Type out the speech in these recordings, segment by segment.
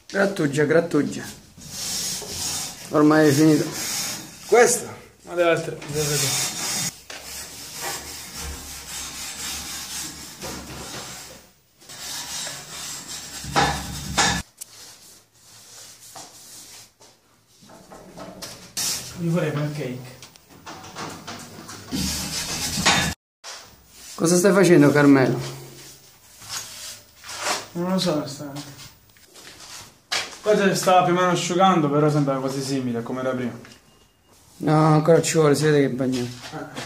Grattugia, grattugia. Ormai è finito. Questo? Ma deve essere. Mi vorrei pancake. Cosa stai facendo, Carmelo? Non lo so onestamente. Poi si stava più o meno asciugando, però sembra quasi simile a come era prima. No, ancora ci vuole, si vede che è bagnato.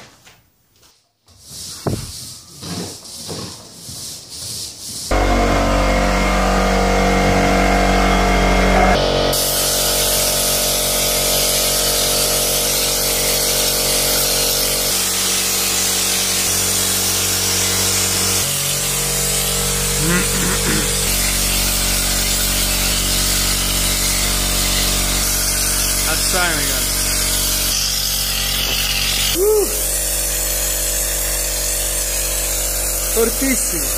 Assai magari. Fortissimo.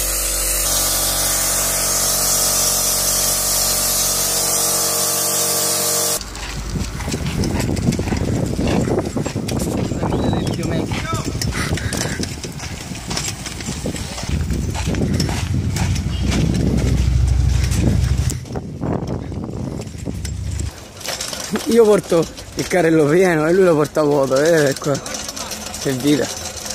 Io porto il carrello pieno e lui lo porta vuoto, qua. Che vita.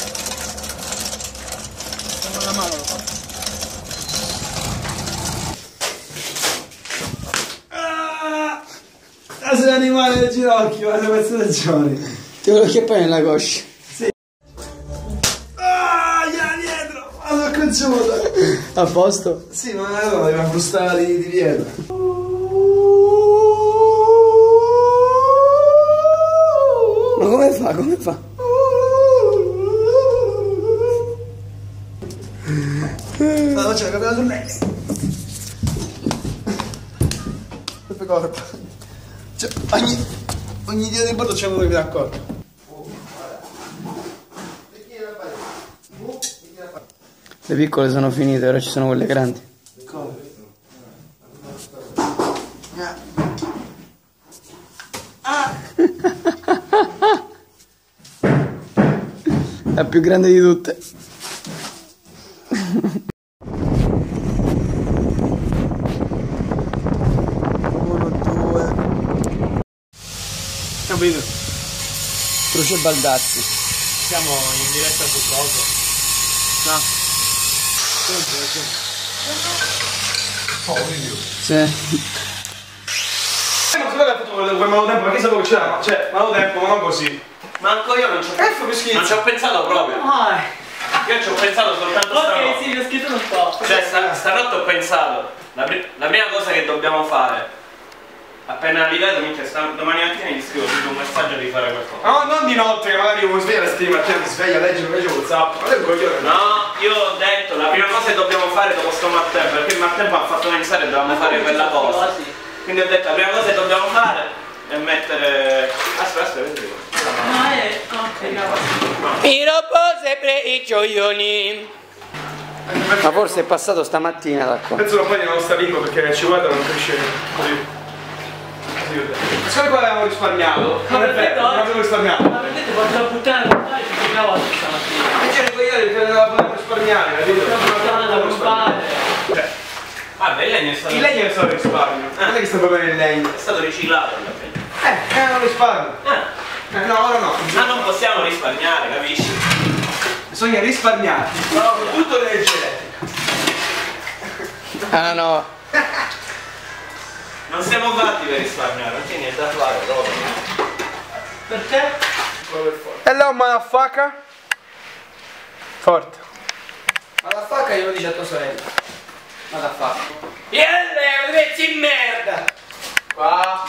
Sei animale del ginocchio, ma sei pezzo del giorno. Ti volevo chiappare nella coscia. Sì. Gliela dietro! Ma sono cocciuto! A posto? Sì, ma allora devo frustare di dietro. Ma come fa? Come fa? No, c'è la capella sul letto. Pepe corpo. Cioè, ogni dia di bordo c'è uno che mi dà accorto. Le piccole sono finite, ora ci sono quelle grandi. Come? La più grande di tutte. Uno, due. Capito? Croce Baldazzi. Siamo in diretta su cosa? No. Sì. Non so che ha fatto quel tempo, perché sapevo che c'era, cioè, tempo, ma non così. Manco io non ci ho non ci ho pensato proprio. Io ci ho pensato soltanto stanotte. Ok, sì, l'ho scritto un po'. Cioè, stanotte ho pensato, la prima cosa che dobbiamo fare, appena arrivato, domani mattina gli scrivo subito un messaggio di fare qualcosa. No, non di notte, che magari uno sveglia la settimana, ti sveglia, legge WhatsApp. Ma lei è un coglione. No, io ho detto, la prima cosa che dobbiamo fare dopo sto martempo, perché il martempo ha fatto pensare che dovevamo fare quella cosa. Quindi ho detto, la prima cosa che dobbiamo fare è mettere... Aspetta, vedi. No, è... ok, Mi rompo sempre i gioioni. Ma forse è passato stamattina da qua. Penso che poi non sta lingua perché ci guarda non cresce così. Ma siccome qua avevamo risparmiato, non è vero, non abbiamo risparmiato. Ma vedete, porto la puttana a comprare 5 volte stamattina. E c'era coglione che la potevamo risparmiare, capito? La puttana da comprare. Vabbè, il legno è stato... Il legno è stato risparmio, non è che sta proprio nel legno. è stato riciclato alla fine. Non risparmio. No, ora no. Ma non possiamo risparmiare, capisci? Bisogna risparmiare. No, tutto l'energia. Ah no. Non siamo fatti per risparmiare, non c'è niente da fare proprio. Perché? Hello motherfucker. Forte. Ma la facca glielo dice a tua sorella. Ma la facca. Ielle, pezzi di merda! Qua.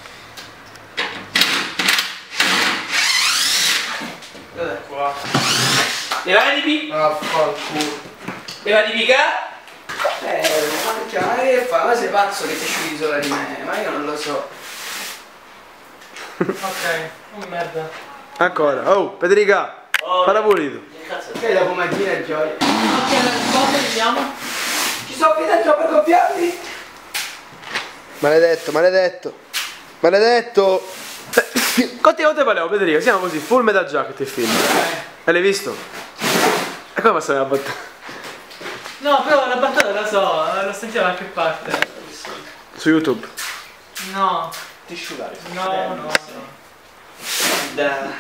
Guarda qua. Le vai di pi? Vaffanculo. Le vai di pica? Ma che fa? Ma sei pazzo che ti asciughi sola di me? Ma io non lo so. Ok, oh merda. Ancora. Oh, Federica. Oh, Falla pulito. che cazzo è? Che dopo mattina è gioia. Ok, cosa vediamo? Ci sono qui dentro per gonfiarli? Maledetto, maledetto. Maledetto. Quante volte parliamo, Federico? Siamo così, Full Metal Jacket il film. E l'hai visto? E come passare la battuta? No, però la battuta la so, l'ho sentita da qualche parte. Su YouTube. No. Ti sciugare. No. Dai.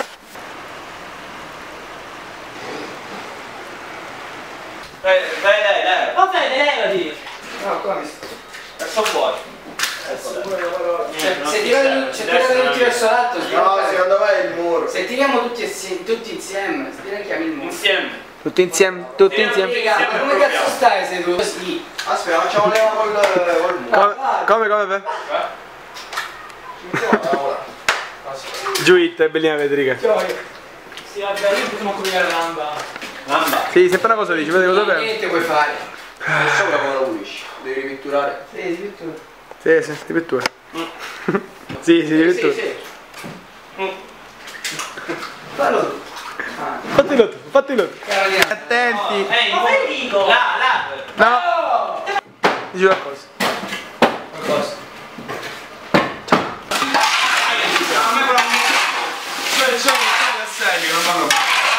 Dai. Va bene, levati. No, qua mi sto. Sono fuori. Se tiriamo tutti verso l'alto, No, secondo me è il muro. se tiriamo tutti insieme, se chiami il muro. Insieme. Tutti insieme, tutti insieme. Ma come cazzo stai seduto così? Aspetta, facciamo leva col muro. Come? Giù it, è bellina Federica. Sì, vabbè, io possiamo cominciare la lamba. Mamma. Sì, sempre una cosa dici, vedi cosa per? Niente puoi fare. Sopra come lo pulisci? Devi ripitturare? Sì, pittura. Sì, ripittura. Sì, ripittura. Fallo tu. Fatelo tu. Attenti. Ehi, ma Federico! Là. No. Dici una cosa. Cosa? A me però c'è un serio, non vanno.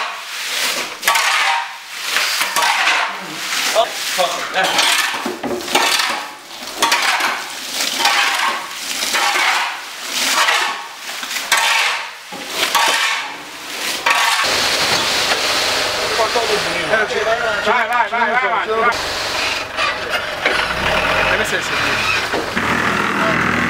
Vai. Hai messo il servizio.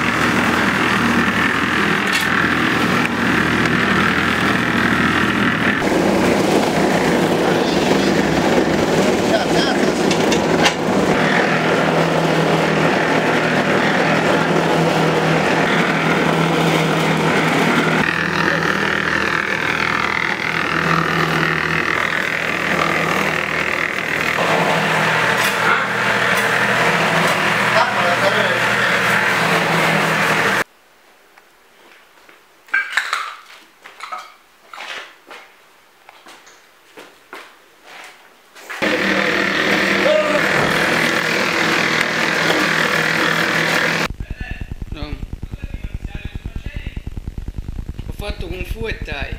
Ho fatto Kung Fu e Thai.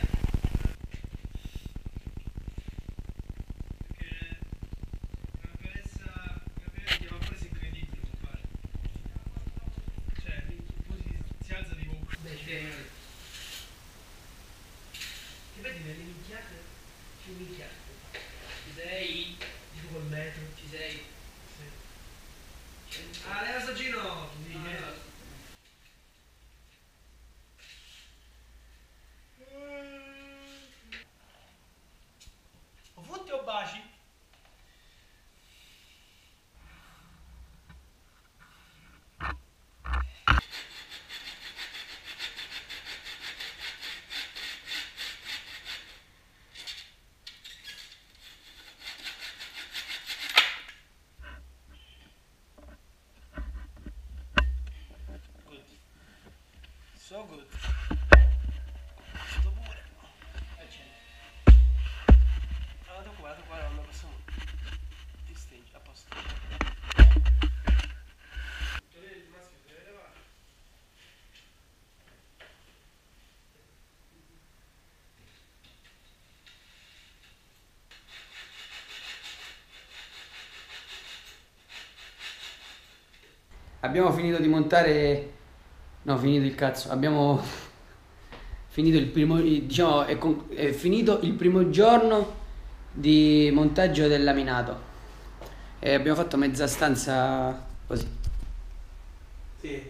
Vedi nelle minchiate? Più minchiate. Ci sei? Dico col metro. Ci sei? Sì. Ah, leva sto giro! O fotti o baci? So good. Sto pure. Allora, tu qua, non lo possiamo. Ti stingi, a posto. Abbiamo finito di montare. No, finito il cazzo. Abbiamo finito il primo. Diciamo, è finito il primo giorno di montaggio del laminato. E abbiamo fatto mezza stanza così. Sì.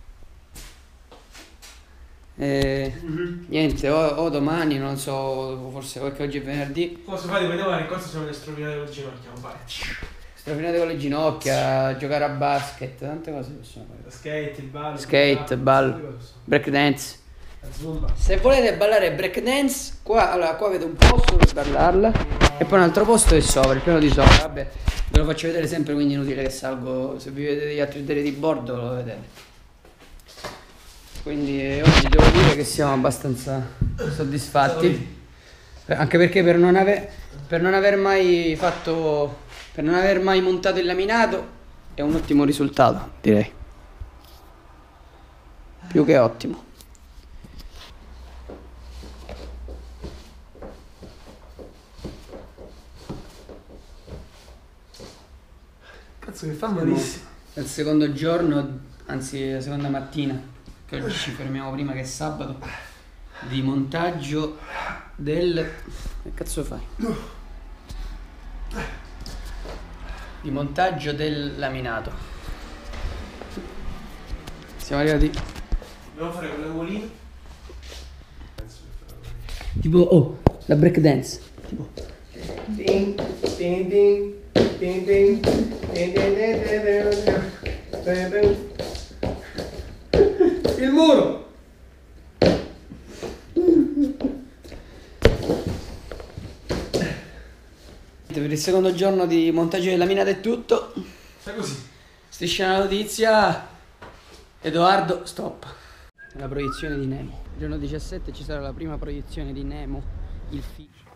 Niente, o domani, non so, forse perché oggi è venerdì. Cosa fate voi domani? Cosa siamo le strofinate col ginocchio? Fare. Strofinate con le ginocchia, giocare a basket, tante cose possiamo fare. Skate, il ballo. Skate, ballo, breakdance. La zumba. Se volete ballare breakdance, qua, allora, qua avete un posto per ballarla e poi un altro posto è sopra, il piano di sopra, vabbè, ve lo faccio vedere sempre, quindi è inutile che salgo, se vi vedete degli altri deli di bordo lo vedete. Quindi oggi devo dire che siamo abbastanza soddisfatti, anche perché per non aver mai montato il laminato è un ottimo risultato, direi. Più che ottimo. Cazzo che fa malissimo. È il secondo giorno, anzi la seconda mattina, che oggi ci fermiamo prima che è sabato, di montaggio del... Che cazzo fai? Di montaggio del laminato. Siamo arrivati... Dobbiamo fare con le uoline. Tipo, oh, la break dance. Tipo... Ding, ding, ding, ding, ding, ding, ding, ding. Il muro! Per il secondo giorno di montaggio del laminato è tutto. Fai così. Striscia la notizia. Edoardo, stop. La proiezione di Nemo. Il giorno 17 ci sarà la prima proiezione di Nemo, il film.